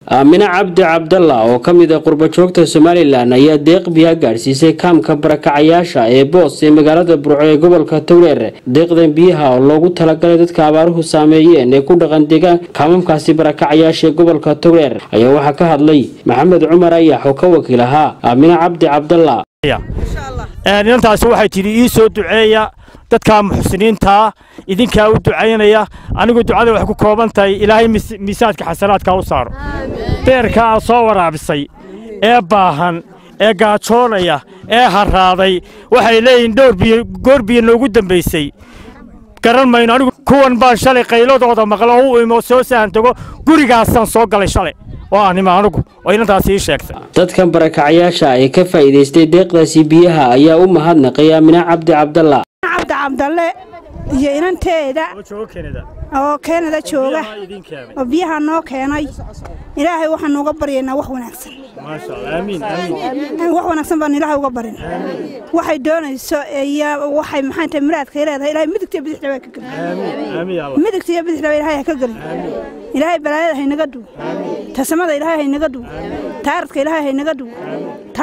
Amina Cabdi Cabdalla oo kamid ah qurba joogta Soomaaliland ayaa deeq biyo gaarsiisay kaamka barakacayaasha ee Boos ee magaalada Burco ee gobolka Togdheer. Deeqdan biyaha oo loogu talagalay dadka abaaruhu saameeyeen ee ku dhaqan deegaanka kaamamkaasi barakacayaasha ee gobolka Togdheer ayaa waxa ka hadlay Maxamed Cumar Ayax oo ka wakiil ahaa Amina Cabdi Cabdalla. intaas waxay tiri ii soo duceeya dadka muxsiniinta idinka u duceynaya anigu ducada wax ku kooban tahay Ilaahay miisaadka xasanaadka u saaro beerka soo waraabisay ee baahan ee gaajoonaya ee haraaday waxay leeyihiin goor biyo noogu dambeysay garan mayno anigu kuwan baan shalay qayladooda maqlo oo imo soo saantago gurigaasan soo galay shalay anigu oo intaas ii sheegtay dadkan barakacayaasha ay ka faa'iideystay deeqdaasi biyaha ayaa u mahadnaqay Amina Cabdi Cabdalla iyo inanteeda oo Canada jooga oo biyaha noo keenay Ilaahay waxaan uga baryaynaa wax wanaagsan ma sha Allah amiin wax wanaagsan baan Ilaahay uga barinaa waxay doonayso waxay maxaanta muraadka leedahay Ilaahay midigta bidixda way ka galay amiin midigta bidixda Ilaahay ka galay Ilaahay balaayada hay naga duu tasamada Ilaahay hay naga duu taarka Ilaahay hay naga duu ta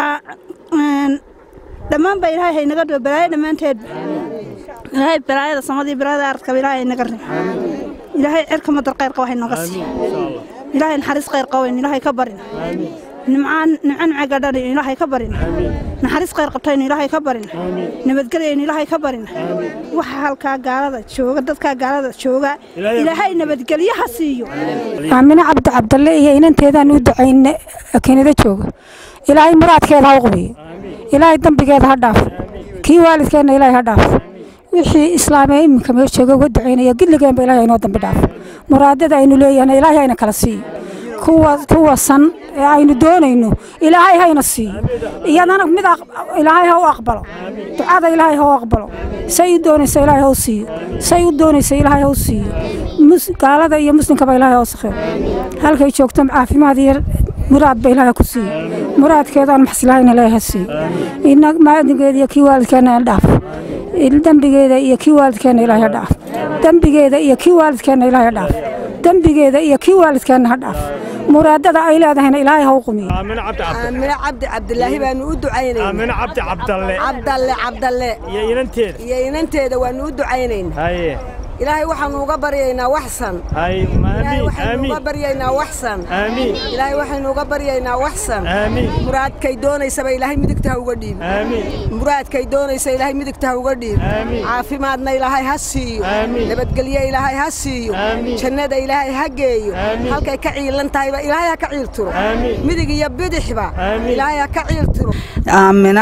dhamaan bay Ilaahay hay naga duu balaayada dhamaanteed Ilaahay balaayada samadii balaayada arka Ilaahay naga rib Ilaahay cirka madar qeyr qaw hay naga si Ilaahay naxariis qeyr qaw Ilaahay ka barin nimcaan cagadhan Ilaahay ka barin naxariis qeyr qabtay Ilaahay ka barin nabadgelyo Ilaahay ka barin waxa halka gaalada jooga dadka gaalada jooga Ilaahay nabadgelyo ha siiyo Amina Cabdi Cabdalla iyo inanteedan u duceeyna Canada jooga Ilaahay muraadkeeda ha qubiyo Ilaahay dambigeeda ha dhaaf kii waalidkeena Ilaahay ha dhaaf wixii islaamay imka meel jooga uga duceynaya gilligeen ba Ilaahay inoo dambi dhaaf muraadada aynu leeyahay Ilaahay ayna kala siiyo kuwa san aynu doonayno Ilaahay hayna siiyo iyadana mid Ilaahay ha u aqbalo ducada Ilaahay ha u aqbalo say doonaysa Ilaahay ha u siiyo say u doonaysa Ilaahay ha u siiyo gaalada iyo muslimka ba Ilaahay ha u saxo halkay joogto caafimaad iyo muraad ba Ilaahay ku siiyo muraadkeedan maxslaayna Ilaahay ha siiyo inaag maadigeeda iyo kii waalidkeena dhaaf dambigeeda iyo kii waalidkeena Ilaahay dhaaf dambigeeda iyo kii waalidkeena Ilaahay dhaaf dambigeeda iyo kii waalidkeena dhaaf muraadada ay leedahayna Ilaahay ha u qumiyo Amina Cabdi Cabdalla baan u duceynaa Amina Cabdi Cabdalle iyo inanteeda waan u duceynaa Ilaahay waxaan uga baryaynaa waxsan amiin uga baryaynaa waxsan amiin Ilaahay waxaan uga baryaynaa waxsan amiin muraadkay doonaysa Ilaahay midigta uga dhiib amiin muraadkay doonaysa Ilaahay midigta uga dhiib caafimaadna Ilaahay ha siiyo nabadgelyo Ilaahay ha siiyo jannada Ilaahay ha geeyo halkay ka ciilan tahay Ilaahay ha ka ciiltiro midig iyo bidixba Ilaahay ha ka ciiltiro Amina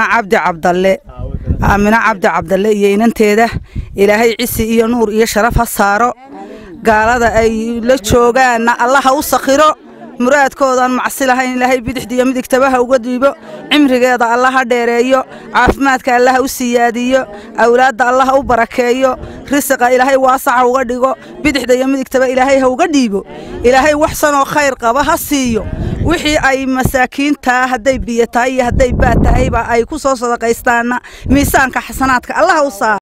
Cabdi Cabdalla iyo inanteeda Ilaahay cisi iyo nuur iyo sharaf ha saaro gaalada ay la joogaan Allah ha u sakhiro muraadkoodan macsi lahayn Ilaahay bidixdiyo midigtaba ha uga dhiibo cimrigeeda Allah ha dheereeyo caafimaadka Allah ha u siyaadiyo awlaadda Allah ha u barakeeyo risqa Ilaahay waasac uga dhigo bidixda iyo midigtaba Ilaahay ha uga dhiibo Ilaahay waxsan oo khayr qaba ha siiyo wixii ay masaakiinta haday biyo tahay haday baad tahay ay ku soo sadaqaystaan miisaanka xasanaadka Allah u saaro